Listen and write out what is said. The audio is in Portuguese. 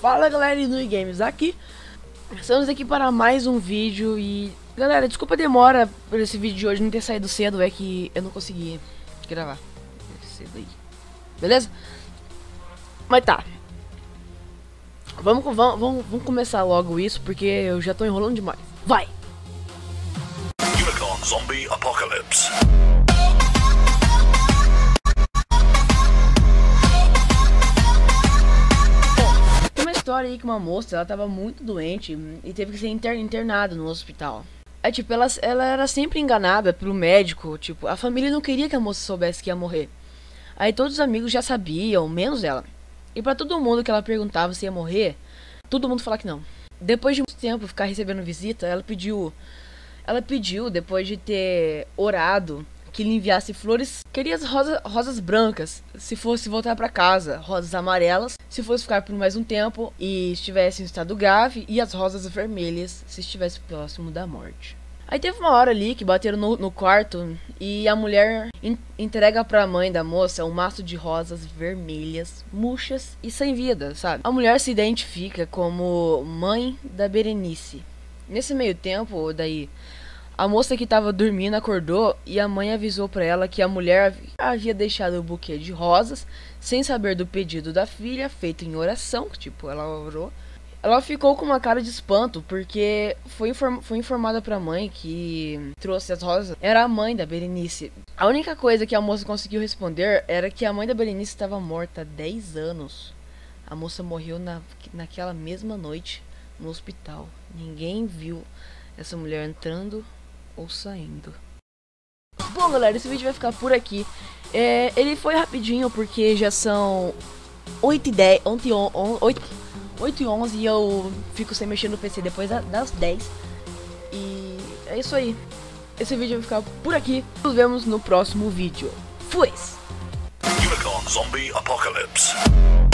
Fala galera, Inui Games aqui. Estamos aqui para mais um vídeo e... Galera, desculpa a demora por esse vídeo de hoje não ter saído cedo, é que eu não consegui gravar cedo aí. Beleza? Mas tá. Vamos começar logo isso, porque eu já tô enrolando demais. Vai! Unicorn Zombie Apocalypse. História aí que uma moça, ela tava muito doente e teve que ser internada no hospital. É tipo, ela era sempre enganada pelo médico, tipo, a família não queria que a moça soubesse que ia morrer. Aí todos os amigos já sabiam, menos ela. E pra todo mundo que ela perguntava se ia morrer, todo mundo falava que não. Depois de muito tempo ficar recebendo visita, ela pediu, depois de ter orado, que lhe enviasse flores. Queria as rosas brancas, se fosse voltar pra casa, rosas amarelas, se fosse ficar por mais um tempo e estivesse em estado grave, e as rosas vermelhas, se estivesse próximo da morte. Aí teve uma hora ali que bateram no quarto e a mulher entrega pra mãe da moça um maço de rosas vermelhas, murchas e sem vida, sabe? A mulher se identifica como mãe da Berenice. Nesse meio tempo, daí... a moça que tava dormindo acordou e a mãe avisou pra ela que a mulher havia deixado o buquê de rosas sem saber do pedido da filha, feito em oração, tipo, ela orou. Ela ficou com uma cara de espanto porque foi informada pra mãe que trouxe as rosas era a mãe da Berenice. A única coisa que a moça conseguiu responder era que a mãe da Berenice estava morta há 10 anos. A moça morreu naquela mesma noite no hospital. Ninguém viu essa mulher entrando ou saindo. Bom galera, esse vídeo vai ficar por aqui. Ele foi rapidinho porque já são 8h10, 8h11 e eu fico sem mexer no PC depois das 10. E é isso aí. Esse vídeo vai ficar por aqui. Nos vemos no próximo vídeo. Fui! Unicorn Zombie Apocalypse.